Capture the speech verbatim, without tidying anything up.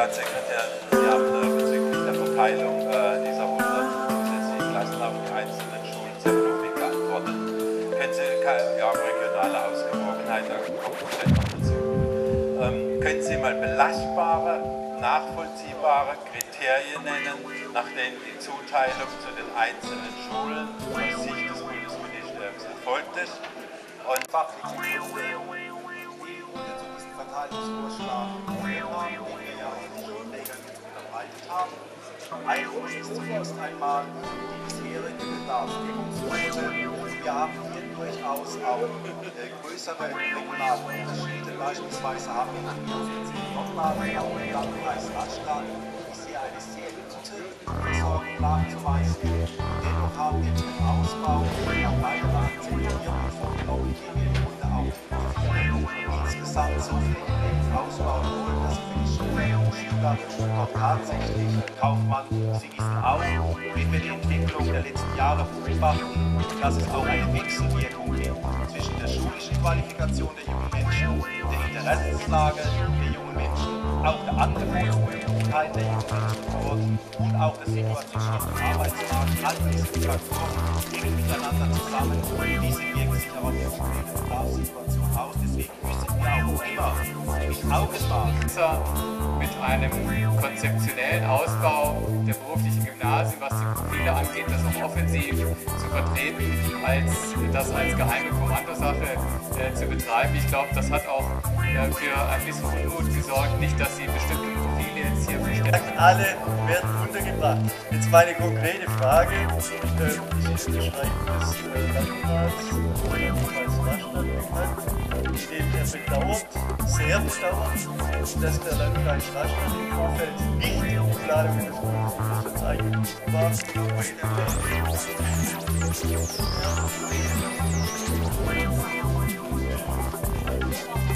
Staatssekretär, Sie haben äh, bezüglich der Verteilung äh, dieser hundert zusätzlichen Klassen auf die einzelnen Schulen sehr fluffig geantwortet. Können Sie, ja, regionale Ausgewogenheit, da kommt vielleicht noch dazu. Ähm, können Sie mal belastbare, nachvollziehbare Kriterien nennen, nach denen die Zuteilung zu den einzelnen Schulen aus Sicht des Bundesministeriums erfolgt ist? Und fachliche Gründe, die unter zu diesem Verteilungsvorschlag geführt haben, den wir ja auch den Schulträgern unterbreitet haben. Ein Grund ist zunächst einmal die bisherige Bedarfsdeckungsquote. Wir haben hier durchaus auch äh, größere regionale Unterschiede. Beispielsweise haben wir in vierundvierzig Nordbaden, auch im Landkreis Rastatt, bisher eine sehr gute Versorgung nachzuweisen. Dennoch haben wir den Ausbau auch weitere Akzeptierungen vorgenommen, die wir im Grunde auch insgesamt so flächendeckend ausbauen wollen, dass für die Schülerinnen und Schüler dort tatsächlich Kaufmann, Sie wissen auch, wenn wir die Entwicklung der letzten Jahre beobachten, dass es auch eine Wechselwirkung gibt zwischen der schulischen Qualifikation der jungen Menschen, der Interessenslage der jungen Menschen, auch der Angebotsmöglichkeiten der jungen Menschen vor Ort und auch der Situation auf dem Arbeitsmarkt. All diese Faktoren hängen miteinander zusammen. Diese wirken sich aber auf die konkrete Bedarfssituation aus. Deswegen müssen wir auch immer mit Augenmaß mit einem konzeptionellen Ausbau der beruflichen Gymnasien, was die Profile angeht, das auch offensiv zu vertreten, als das als geheime Kommandosache äh, zu betreiben. Ich glaube, das hat auch äh, für ein bisschen Unmut gesorgt, nicht, dass sie bestimmte Profile jetzt hier verstärken. Alle werden untergebracht. Jetzt meine konkrete Frage, äh, Sie beschreiben das äh, Landkreis, Landkreis Rastatt, in dem er bedauert, sehr bedauert, dass der Landkreis Rastatt im Vorfeld nicht in die Planung des Bundesministers eingebunden war.